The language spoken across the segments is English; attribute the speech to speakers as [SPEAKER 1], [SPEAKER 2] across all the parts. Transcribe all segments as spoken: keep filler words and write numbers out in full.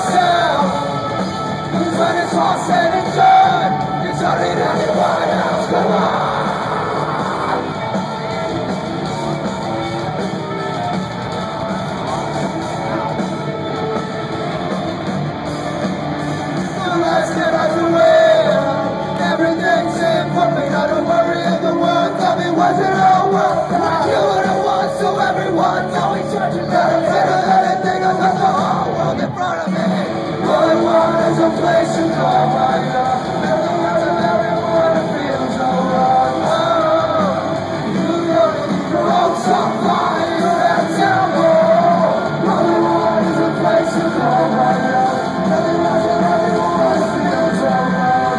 [SPEAKER 1] yourself. Cause when it's all said and done, you don't need anyone else. Come on. Everything's imperfect, I don't worry if the world tell me what's it all worth. I do what I want, so everyone's always judging that I'm better than anything. I got the whole world in front of me. All I want is a place to call my own. Every word of everyone feels so wrong. Oh, you know you wrote some fire and tell me. All I want is a place to call my own. Every word of everyone feels so wrong.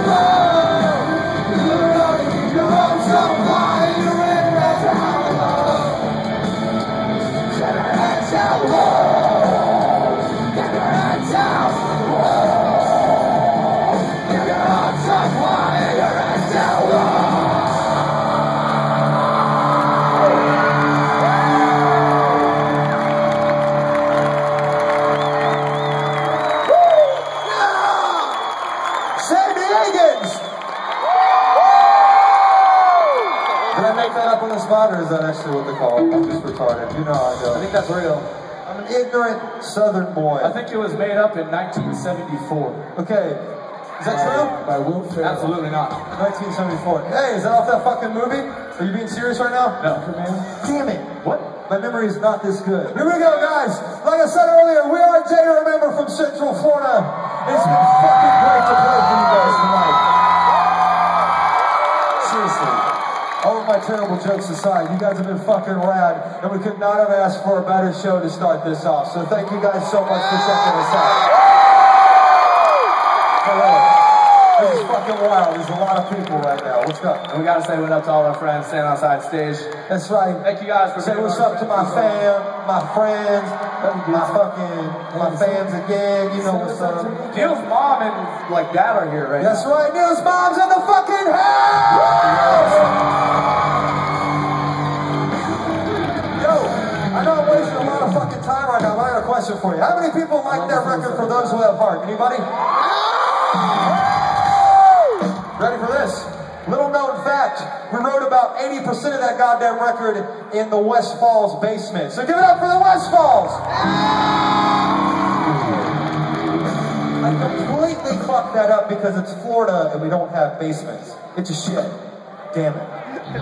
[SPEAKER 2] Or is that actually what they call it? I'm just retarded. You know I do.
[SPEAKER 3] I think that's real.
[SPEAKER 2] I'm an ignorant Southern boy.
[SPEAKER 3] I think it was made up in nineteen seventy-four.
[SPEAKER 2] Okay. Is that by, true?
[SPEAKER 3] By Will Ferrell. Absolutely not.
[SPEAKER 2] nineteen seventy-four. Hey, is that off that fucking movie? Are you being serious right now?
[SPEAKER 3] No.
[SPEAKER 2] Damn it.
[SPEAKER 3] What?
[SPEAKER 2] My memory is not this good. Here we go, guys. Like I said earlier, we are a day to remember from Central Florida. It's been fucking great to play for you guys tonight. Seriously. All of my terrible jokes aside, you guys have been fucking rad, and we could not have asked for a better show to start this off. So thank you guys so much for checking us out. Hello. This is fucking wild. There's a lot of people right now. What's up?
[SPEAKER 3] And we gotta say what up to all our friends standing outside stage.
[SPEAKER 2] That's right.
[SPEAKER 3] Thank you guys for
[SPEAKER 2] say what's up to my fam, my friends, my fucking, my fams again. You know what's up.
[SPEAKER 3] Neil's mom and like dad are here right now.
[SPEAKER 2] That's right. Neil's mom's in the fucking house. I know I'm wasting a lot of fucking time right now, but I got a question for you. How many people like that record For Those Who Have Heart? Anybody? Ready for this? Little known fact, we wrote about eighty percent of that goddamn record in the West Falls basement. So give it up for the West Falls! I completely fucked that up because it's Florida and we don't have basements. It's a shit. Damn it.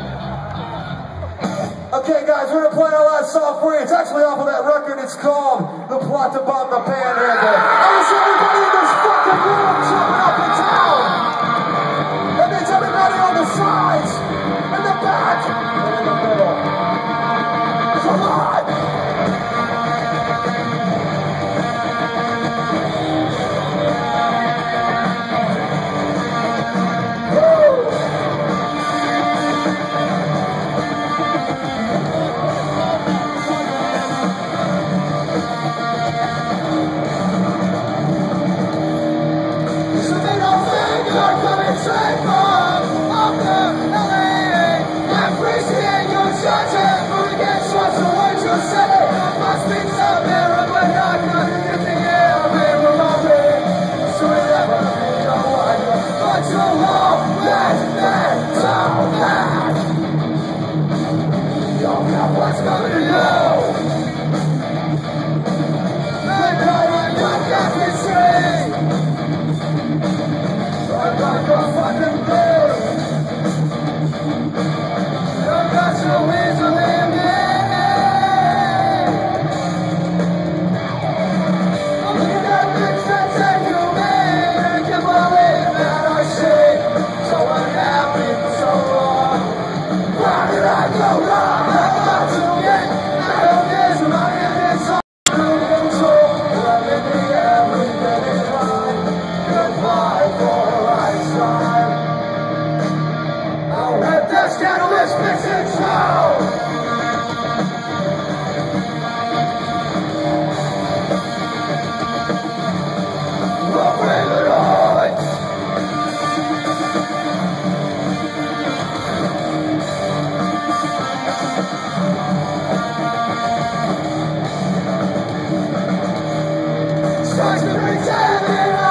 [SPEAKER 2] Okay, guys, we're gonna play our last song for you. It's actually off of that record. It's called The Plot to Bomb the Panhandle. I wish everybody in this fucking room jumping up and down. That means everybody on the sides, in the back, and in the middle. Come on!
[SPEAKER 1] Start to pretend